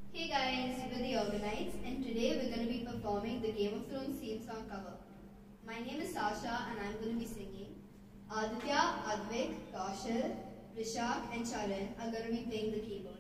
Hey guys, we're the Urbanites and today we're going to be performing the Game of Thrones theme song cover. My name is Sasha and I'm going to be singing. Adithya, Advik, Kaushal, Vrishak and Charan are going to be playing the keyboard.